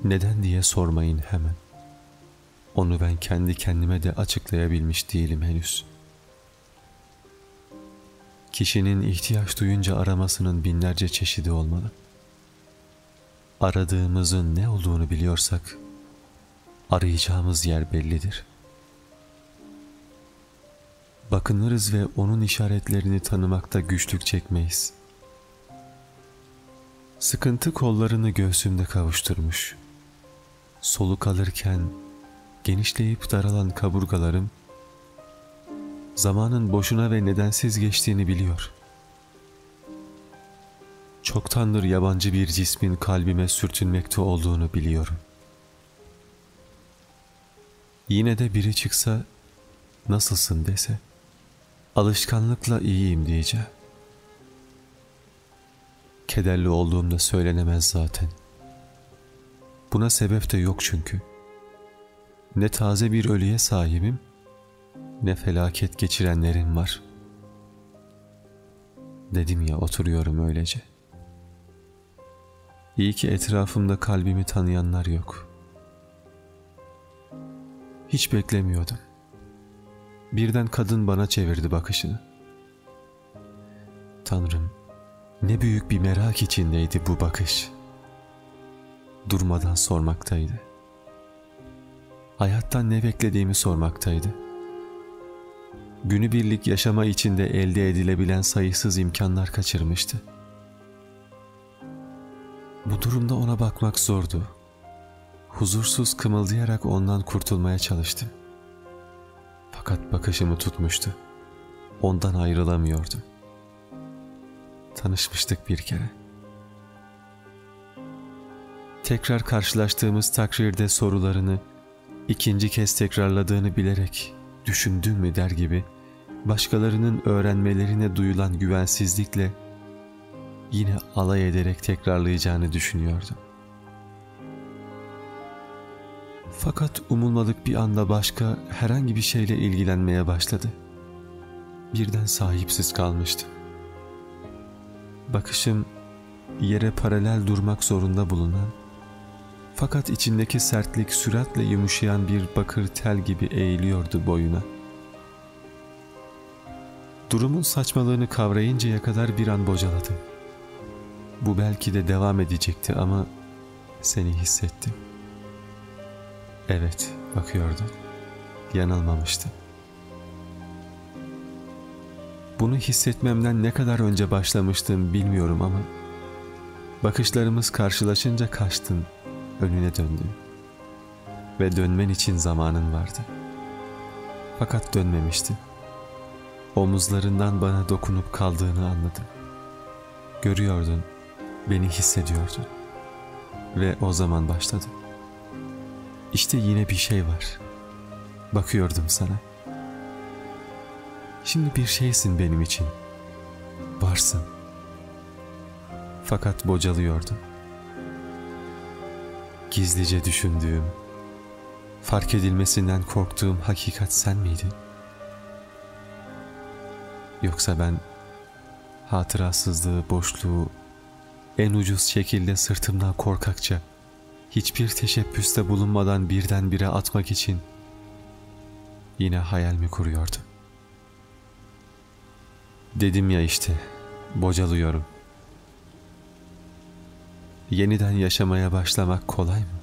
Neden diye sormayın hemen. Onu ben kendi kendime de açıklayabilmiş değilim henüz. Kişinin ihtiyaç duyunca aramasının binlerce çeşidi olmalı. Aradığımızın ne olduğunu biliyorsak, arayacağımız yer bellidir. Bakınırız ve onun işaretlerini tanımakta güçlük çekmeyiz. Sıkıntı kollarını göğsümde kavuşturmuş. Soluk alırken genişleyip daralan kaburgalarım, zamanın boşuna ve nedensiz geçtiğini biliyor. Çoktandır yabancı bir cismin kalbime sürtünmekte olduğunu biliyorum. Yine de biri çıksa, nasılsın dese, alışkanlıkla iyiyim diyeceğim. Kederli olduğum da söylenemez zaten. Buna sebep de yok çünkü. Ne taze bir ölüye sahibim, ne felaket geçirenlerim var. Dedim ya, oturuyorum öylece. İyi ki etrafımda kalbimi tanıyanlar yok. Hiç beklemiyordum. Birden kadın bana çevirdi bakışını. Tanrım, ne büyük bir merak içindeydi bu bakış. Durmadan sormaktaydı. Hayattan ne beklediğimi sormaktaydı. Günübirlik yaşama içinde elde edilebilen sayısız imkanlar kaçırmıştı. Bu durumda ona bakmak zordu. Huzursuz kımıldayarak ondan kurtulmaya çalıştım. Fakat bakışımı tutmuştu. Ondan ayrılamıyordum. Tanışmıştık bir kere. Tekrar karşılaştığımız takdirde sorularını ikinci kez tekrarladığını bilerek "Düşündün mü?" der gibi başkalarının öğrenmelerine duyulan güvensizlikle yine alay ederek tekrarlayacağını düşünüyordum. Fakat umulmadık bir anda başka herhangi bir şeyle ilgilenmeye başladı. Birden sahipsiz kalmıştım. Bakışım yere paralel durmak zorunda bulunan, fakat içindeki sertlik süratle yumuşayan bir bakır tel gibi eğiliyordu boyuna. Durumun saçmalığını kavrayıncaya kadar bir an bocaladım. Bu belki de devam edecekti ama seni hissettim. Evet, bakıyordun. Yanılmamıştım. Bunu hissetmemden ne kadar önce başlamıştım bilmiyorum ama bakışlarımız karşılaşınca kaçtın, önüne döndün. Ve dönmen için zamanın vardı. Fakat dönmemiştin. Omuzlarından bana dokunup kaldığını anladım. Görüyordun, beni hissediyordun. Ve o zaman başladım. İşte yine bir şey var. Bakıyordum sana. Şimdi bir şeysin benim için. Varsın. Fakat bocalıyordum. Gizlice düşündüğüm, fark edilmesinden korktuğum hakikat sen miydin? Yoksa ben hatırasızlığı, boşluğu en ucuz şekilde sırtımdan korkakça, hiçbir teşebbüste bulunmadan birdenbire atmak için yine hayal mi kuruyordum? Dedim ya işte, bocalıyorum. Yeniden yaşamaya başlamak kolay mı?